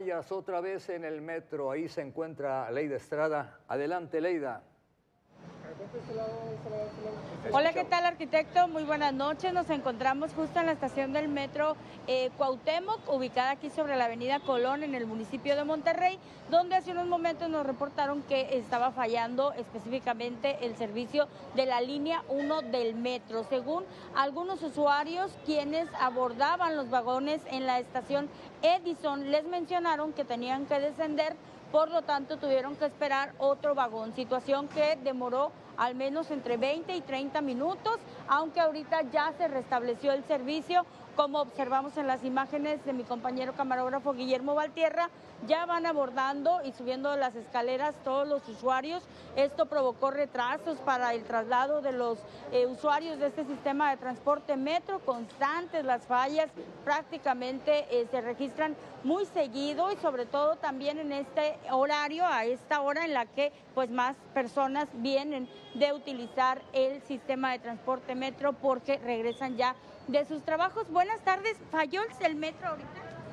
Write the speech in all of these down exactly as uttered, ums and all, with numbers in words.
Otra vez en el metro, ahí se encuentra Leida Estrada. Adelante, Leida. Hola, ¿qué tal, arquitecto? Muy buenas noches. Nos encontramos justo en la estación del metro eh, Cuauhtémoc, ubicada aquí sobre la avenida Colón, en el municipio de Monterrey, donde hace unos momentos nos reportaron que estaba fallando específicamente el servicio de la línea uno del metro. Según algunos usuarios quienes abordaban los vagones en la estación Edison, les mencionaron que tenían que descender, por lo tanto tuvieron que esperar otro vagón, situación que demoró al menos entre veinte y treinta minutos, aunque ahorita ya se restableció el servicio. Como observamos en las imágenes de mi compañero camarógrafo Guillermo Valtierra, ya van abordando y subiendo las escaleras todos los usuarios. Esto provocó retrasos para el traslado de los eh, usuarios de este sistema de transporte metro, constantes las fallas, prácticamente eh, se registran muy seguido y sobre todo también en este horario, a esta hora en la que pues más personas vienen de utilizar el sistema de transporte metro porque regresan ya de sus trabajos. Buenas tardes, ¿falló el metro ahorita?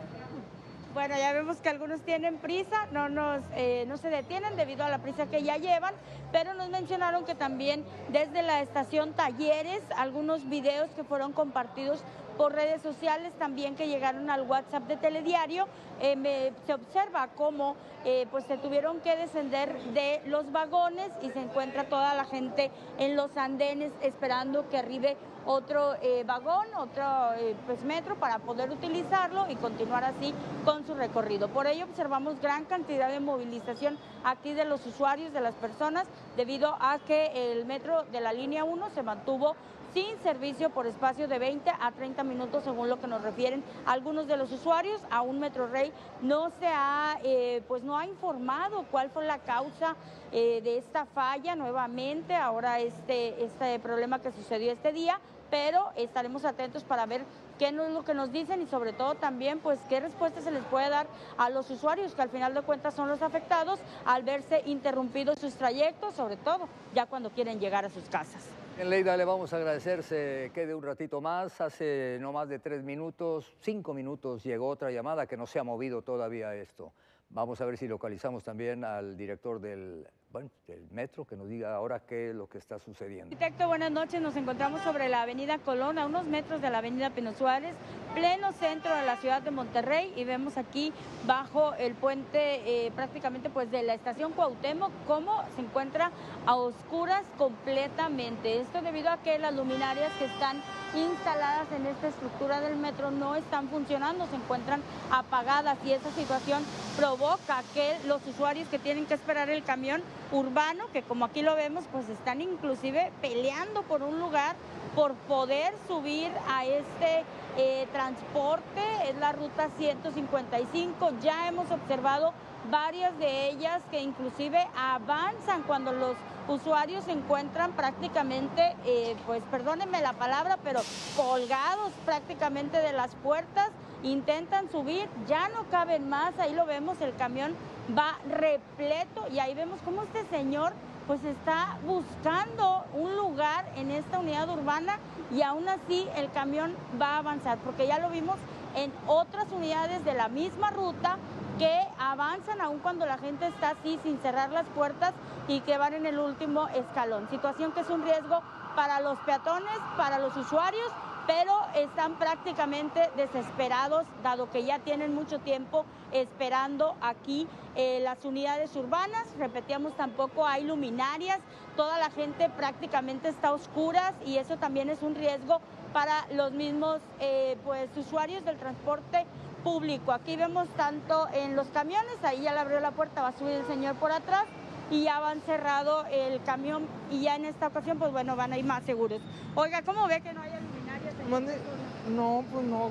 Bueno, ya vemos que algunos tienen prisa, no, nos, eh, no se detienen debido a la prisa que ya llevan, pero nos mencionaron que también desde la estación Talleres, algunos videos que fueron compartidos por redes sociales, también que llegaron al WhatsApp de Telediario, eh, me, se observa cómo eh, pues se tuvieron que descender de los vagones y se encuentra toda la gente en los andenes esperando que arribe otro eh, vagón, otro eh, pues, metro para poder utilizarlo y continuar así con su recorrido. Por ello observamos gran cantidad de movilización aquí de los usuarios, de las personas, debido a que el metro de la línea uno se mantuvo sin servicio por espacio de veinte a treinta minutos, según lo que nos refieren algunos de los usuarios. Aún Metrorrey no se ha, eh, pues no ha informado cuál fue la causa eh, de esta falla nuevamente, ahora este, este problema que sucedió este día, pero estaremos atentos para ver qué es lo que nos dicen y sobre todo también pues qué respuesta se les puede dar a los usuarios, que al final de cuentas son los afectados al verse interrumpidos sus trayectos, sobre todo ya cuando quieren llegar a sus casas. En Leida, le vamos a agradecer, se quede un ratito más. Hace no más de tres minutos, cinco minutos, llegó otra llamada que no se ha movido todavía esto. Vamos a ver si localizamos también al director del, bueno, del metro, que nos diga ahora qué es lo que está sucediendo. Arquitecto, buenas noches. Nos encontramos sobre la avenida Colón, a unos metros de la avenida Pino Suárez, pleno centro de la ciudad de Monterrey, y vemos aquí bajo el puente eh, prácticamente pues de la estación Cuauhtémoc cómo se encuentra a oscuras completamente. Esto debido a que las luminarias que están instaladas en esta estructura del metro no están funcionando, se encuentran apagadas, y esa situación provoca que los usuarios que tienen que esperar el camión urbano, que como aquí lo vemos, pues están inclusive peleando por un lugar, por poder subir a este eh, transporte. Es la ruta ciento cincuenta y cinco, ya hemos observado varias de ellas que inclusive avanzan cuando los usuarios se encuentran prácticamente, eh, pues perdónenme la palabra, pero colgados prácticamente de las puertas, intentan subir, ya no caben más, ahí lo vemos, el camión va repleto y ahí vemos cómo este señor pues está buscando un lugar en esta unidad urbana y aún así el camión va a avanzar, porque ya lo vimos en otras unidades de la misma ruta que avanzan aún cuando la gente está así sin cerrar las puertas y que van en el último escalón. Situación que es un riesgo para los peatones, para los usuarios, pero están prácticamente desesperados, dado que ya tienen mucho tiempo esperando aquí eh, las unidades urbanas. Repetíamos, tampoco hay luminarias, toda la gente prácticamente está a oscuras y eso también es un riesgo para los mismos eh, pues, usuarios del transporte público. Aquí vemos tanto en los camiones, ahí ya le abrió la puerta, va a subir el señor por atrás y ya van cerrado el camión y ya en esta ocasión pues bueno, van a ir más seguros. Oiga, ¿cómo ve que no hay luminarias? Mande, no, pues no.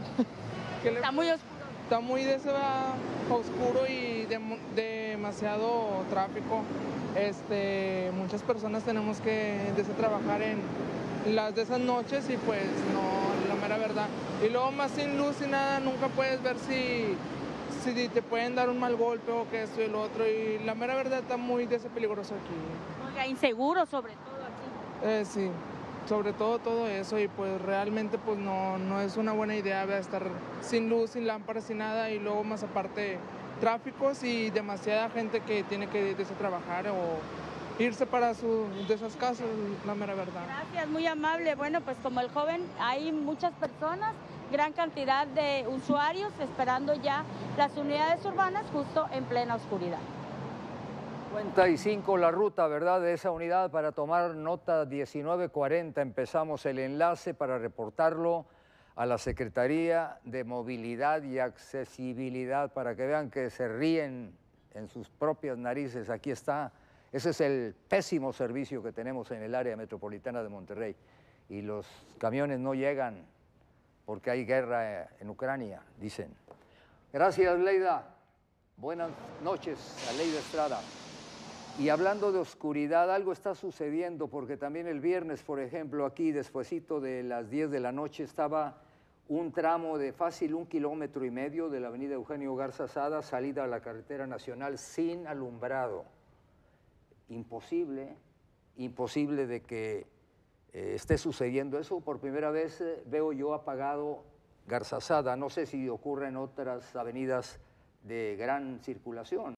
Está muy oscuro. Está muy de oscuro y de, demasiado tráfico. Este, muchas personas tenemos que desde trabajar en las de esas noches y pues no, la mera verdad. Y luego más sin luz y nada, nunca puedes ver si, si te pueden dar un mal golpe o que esto y lo otro. Y la mera verdad está muy peligroso aquí. Oiga, inseguro sobre todo aquí. Eh, sí. Sobre todo todo eso, y pues realmente pues no, no es una buena idea, ¿verdad? Estar sin luz, sin lámparas, sin nada, y luego más aparte tráficos y demasiada gente que tiene que irse a trabajar o irse para su, de esas casas, la mera verdad. Gracias, muy amable. Bueno, pues como el joven, hay muchas personas, gran cantidad de usuarios esperando ya las unidades urbanas justo en plena oscuridad. cincuenta y cinco la ruta, ¿verdad?, de esa unidad para tomar nota. Diecinueve cuarenta empezamos el enlace para reportarlo a la Secretaría de Movilidad y Accesibilidad para que vean que se ríen en sus propias narices. Aquí está. Ese es el pésimo servicio que tenemos en el área metropolitana de Monterrey. Y los camiones no llegan porque hay guerra en Ucrania, dicen. Gracias, Leida. Buenas noches a Leida Estrada. Y hablando de oscuridad, algo está sucediendo, porque también el viernes, por ejemplo, aquí despuesito de las diez de la noche estaba un tramo de fácil un kilómetro y medio de la avenida Eugenio Garza Sada, salida a la carretera nacional, sin alumbrado. Imposible, imposible de que eh, esté sucediendo eso. Por primera vez eh, veo yo apagado Garza Sada. No sé si ocurre en otras avenidas de gran circulación.